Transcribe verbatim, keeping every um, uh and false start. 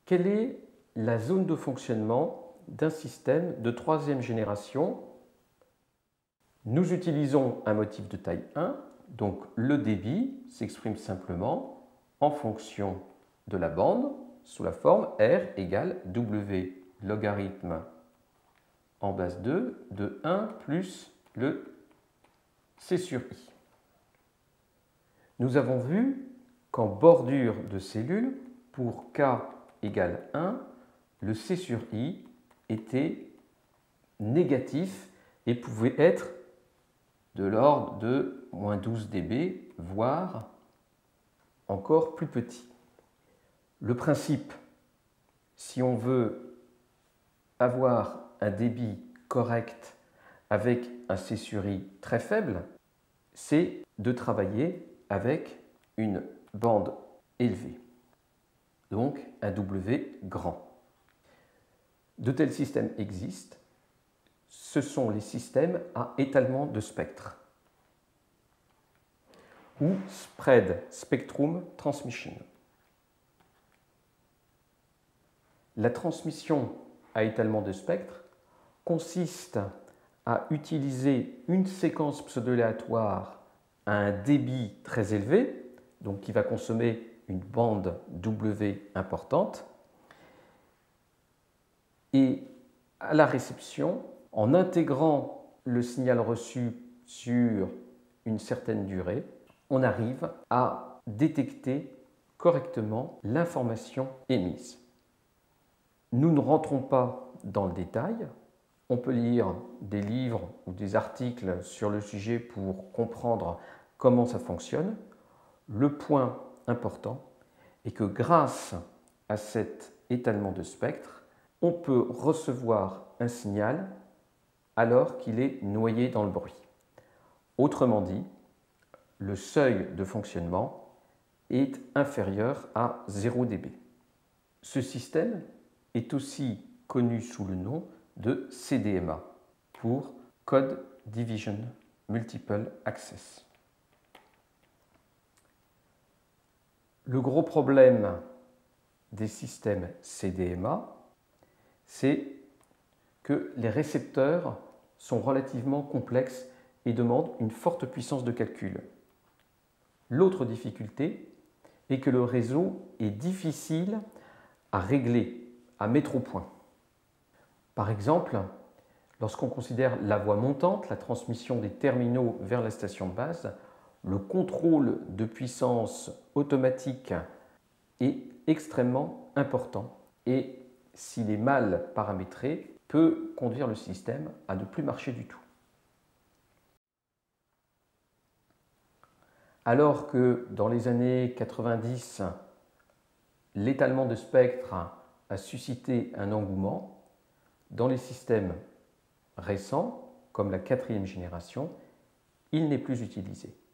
Quelle est la zone de fonctionnement d'un système de troisième génération? Nous utilisons un motif de taille un, donc le débit s'exprime simplement en fonction de la bande sous la forme R égale W logarithme en base deux de un plus le C sur I. Nous avons vu qu'en bordure de cellule, pour K égale un, le C sur I était négatif et pouvait être de l'ordre de moins douze décibels, voire encore plus petit. Le principe, si on veut avoir un débit correct avec un C sur I très faible, c'est de travailler avec une bande élevée, donc un W grand. De tels systèmes existent. Ce sont les systèmes à étalement de spectre ou Spread Spectrum Transmission. La transmission à étalement de spectre consiste à utiliser une séquence pseudo-aléatoire à un débit très élevé, donc qui va consommer une bande W importante, et à la réception, en intégrant le signal reçu sur une certaine durée, on arrive à détecter correctement l'information émise. Nous ne rentrons pas dans le détail. On peut lire des livres ou des articles sur le sujet pour comprendre comment ça fonctionne. Le point important est que grâce à cet étalement de spectre, on peut recevoir un signal alors qu'il est noyé dans le bruit. Autrement dit, le seuil de fonctionnement est inférieur à zéro décibel. Ce système est aussi connu sous le nom de C D M A pour Code Division Multiple Access. Le gros problème des systèmes C D M A, c'est que les récepteurs sont relativement complexes et demandent une forte puissance de calcul. L'autre difficulté est que le réseau est difficile à régler, à mettre au point. Par exemple, lorsqu'on considère la voie montante, la transmission des terminaux vers la station de base, le contrôle de puissance automatique est extrêmement important et s'il est mal paramétré, peut conduire le système à ne plus marcher du tout. Alors que dans les années quatre-vingt-dix, l'étalement de spectre a suscité un engouement, dans les systèmes récents, comme la quatrième génération, il n'est plus utilisé.